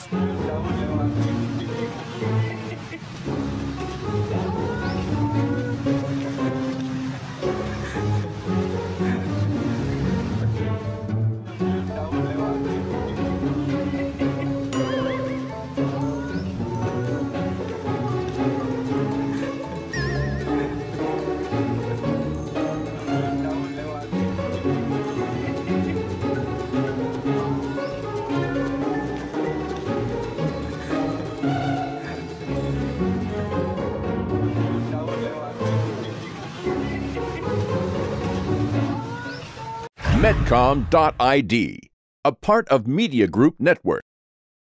Berbaris. Medcom.id, a part of Media Group Network.